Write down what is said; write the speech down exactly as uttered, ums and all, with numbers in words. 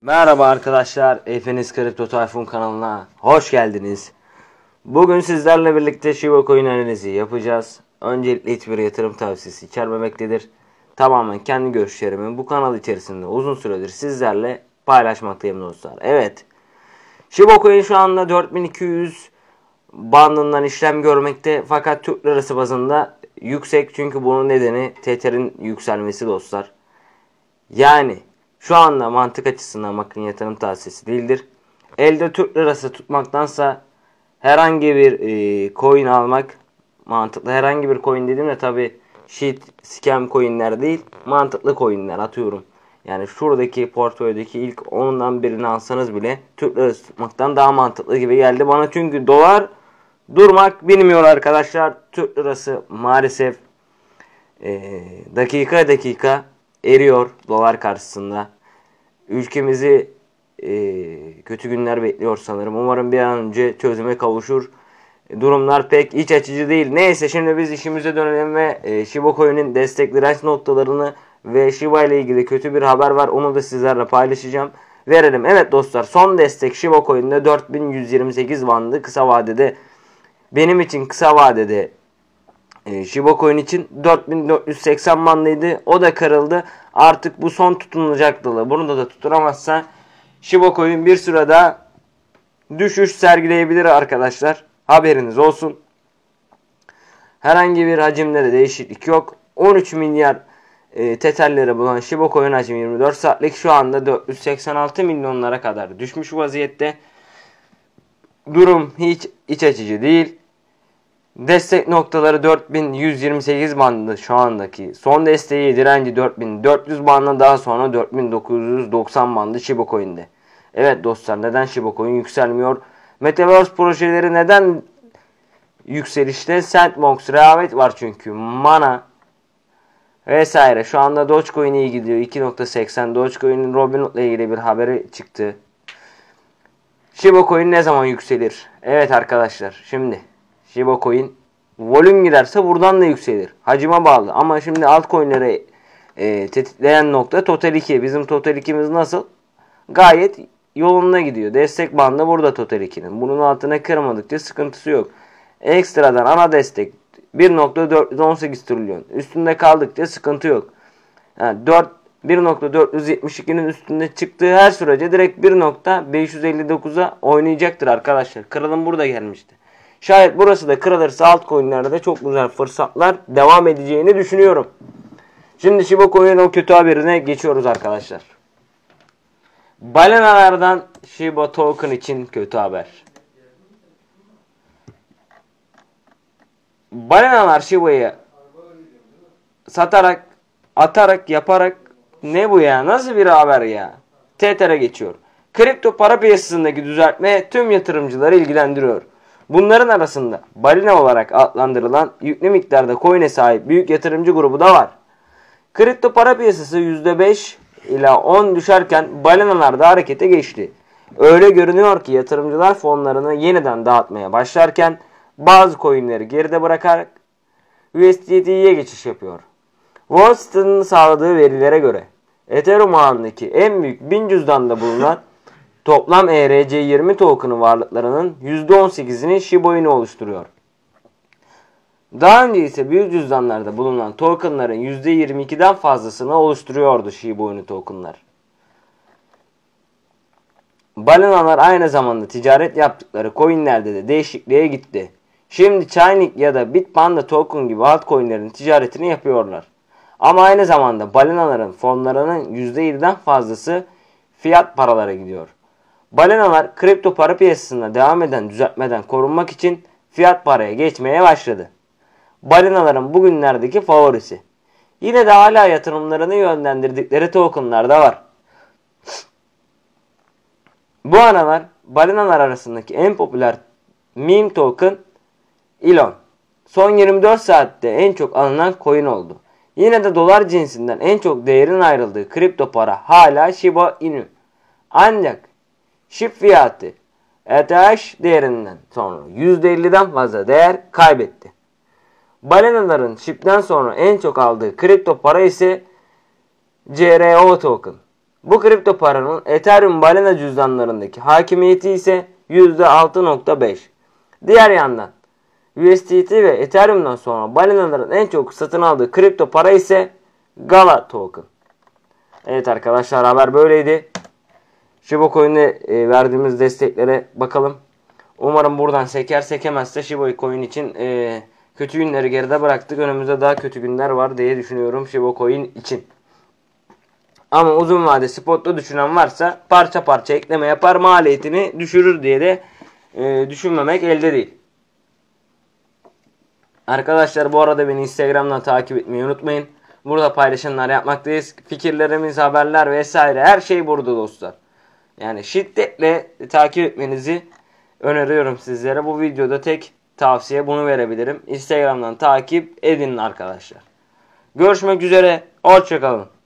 Merhaba arkadaşlar, Efeniz Kripto Tayfun kanalına hoş geldiniz. Bugün sizlerle birlikte Shiba Coin analizi yapacağız. Öncelikle hiçbir yatırım tavsiyesi içermemektedir. Tamamen kendi görüşlerimi bu kanal içerisinde uzun süredir sizlerle paylaşmaktayım dostlar. Evet, Shiba Coin şu anda dört bin iki yüz bandından işlem görmekte, fakat Türk lirası bazında yüksek, çünkü bunun nedeni Tether'in yükselmesi dostlar. Yani şu anda mantık açısından bakın, yatırım tavsiyesi değildir. Elde Türk lirası tutmaktansa herhangi bir e, coin almak mantıklı. Herhangi bir coin dediğimde tabi shit, scam coinler değil, mantıklı coinler atıyorum. Yani şuradaki portföydeki ilk ondan birini alsanız bile Türk lirası tutmaktan daha mantıklı gibi geldi bana. Çünkü dolar durmak bilmiyor arkadaşlar. Türk lirası maalesef e, dakika dakika eriyor dolar karşısında. Ülkemizi e, kötü günler bekliyor sanırım. Umarım bir an önce çözüme kavuşur. E, durumlar pek iç açıcı değil. Neyse, şimdi biz işimize dönelim ve e, Shiba Coin'in destek direnç noktalarını ve Shiba ile ilgili kötü bir haber var. Onu da sizlerle paylaşacağım. Verelim. Evet dostlar, son destek Shiba Coin'de dört bin yüz yirmi sekiz bandı. Kısa vadede, benim için kısa vadede E, Shiba Coin için dört bin dört yüz seksen bandıydı. O da kırıldı. Artık bu son tutunulacak dalı. Bunu da, da tutunamazsa Shiba Coin bir süre daha düşüş sergileyebilir arkadaşlar. Haberiniz olsun. Herhangi bir hacimde de değişiklik yok. on üç milyar e, Tether'leri bulan Shiba Coin hacmi yirmi dört saatlik şu anda dört yüz seksen altı milyonlara kadar düşmüş vaziyette. Durum hiç iç açıcı değil. Destek noktaları dört bin yüz yirmi sekiz bandı şu andaki. Son desteği direnci dört bin dört yüz bandı, daha sonra dört bin dokuz yüz doksan bandı Shiba Coin'de. Evet dostlar, neden Shiba Coin yükselmiyor? Metaverse projeleri neden yükselişte? Sandbox rehavet var çünkü. Mana vesaire. Şu anda Dogecoin iyi gidiyor. iki nokta seksen. Dogecoin'in Robinhood ile ilgili bir haberi çıktı. Shiba Coin ne zaman yükselir? Evet arkadaşlar, şimdi Shiba Coin volüm giderse buradan da yükselir. Hacime bağlı. Ama şimdi altcoin'lere e, tetikleyen nokta Total iki. Bizim Total iki'miz nasıl? Gayet yolunda gidiyor. Destek bandı burada Total iki'nin. Bunun altına kırmadıkça sıkıntısı yok. Ekstradan ana destek bir nokta dört yüz on sekiz trilyon. Üstünde kaldıkça sıkıntı yok. Yani bir nokta dört yüz yetmiş iki'nin üstünde çıktığı her sürece direkt bir nokta beş yüz elli dokuz'a oynayacaktır arkadaşlar. Kırılım burada gelmişti. Şayet burası da kırılırsa altcoin'lerde de çok güzel fırsatlar devam edeceğini düşünüyorum. Şimdi Shiba Coin'in o kötü haberine geçiyoruz arkadaşlar. Balinalardan Shiba Token için kötü haber. Balinalar Shiba'yı satarak, atarak, yaparak, ne bu ya? Nasıl bir haber ya? Tether'e geçiyor. Kripto para piyasasındaki düzeltme tüm yatırımcıları ilgilendiriyor. Bunların arasında balina olarak adlandırılan yüklü miktarda coin'e sahip büyük yatırımcı grubu da var. Kripto para piyasası yüzde beş ila on düşerken balinalar da harekete geçti. Öyle görünüyor ki yatırımcılar fonlarını yeniden dağıtmaya başlarken bazı coin'leri geride bırakarak U S D T'ye geçiş yapıyor. Wall Street'in sağladığı verilere göre Ethereum ağındaki en büyük bin cüzdanda bulunan toplam E R C yirmi token'ı varlıklarının yüzde on sekiz'ini Shiba Inu oluşturuyor. Daha önce ise büyük cüzdanlarda bulunan token'ların yüzde yirmi iki'den fazlasını oluşturuyordu Shiba Inu token'lar. Balinalar aynı zamanda ticaret yaptıkları coin'lerde de değişikliğe gitti. Şimdi Chainlink ya da Bitpanda token gibi altcoin'lerin ticaretini yapıyorlar. Ama aynı zamanda balinaların fonlarının yüzde yedi'den fazlası fiyat paralara gidiyor. Balinalar kripto para piyasasında devam eden düzeltmeden korunmak için fiyat paraya geçmeye başladı. Balinaların bugünlerdeki favorisi. Yine de hala yatırımlarını yönlendirdikleri tokenlar da var. Bu aralar balinalar arasındaki en popüler meme token Elon. Son yirmi dört saatte en çok alınan coin oldu. Yine de dolar cinsinden en çok değerin ayrıldığı kripto para hala Shiba Inu. Ancak S H I B fiyatı E T H değerinden sonra yüzde elli'den fazla değer kaybetti. Balinaların S H I B'den sonra en çok aldığı kripto para ise C R O token. Bu kripto paranın Ethereum balina cüzdanlarındaki hakimiyeti ise yüzde altı nokta beş. Diğer yandan U S D T ve Ethereum'dan sonra balinaların en çok satın aldığı kripto para ise Gala token. Evet arkadaşlar, haber böyleydi. Shiba Coin'e e, verdiğimiz desteklere bakalım. Umarım buradan seker, sekemezse Shiba Coin için e, kötü günleri geride bıraktık. Önümüzde daha kötü günler var diye düşünüyorum Shiba Coin için. Ama uzun vade spotta düşünen varsa parça parça ekleme yapar, maliyetini düşürür diye de e, düşünmemek elde değil. Arkadaşlar bu arada beni Instagram'dan takip etmeyi unutmayın. Burada paylaşımlar yapmaktayız. Fikirlerimiz, haberler vesaire her şey burada dostlar. Yani şiddetle takip etmenizi öneriyorum sizlere. Bu videoda tek tavsiye bunu verebilirim. Instagram'dan takip edin arkadaşlar. Görüşmek üzere. Hoşça kalın.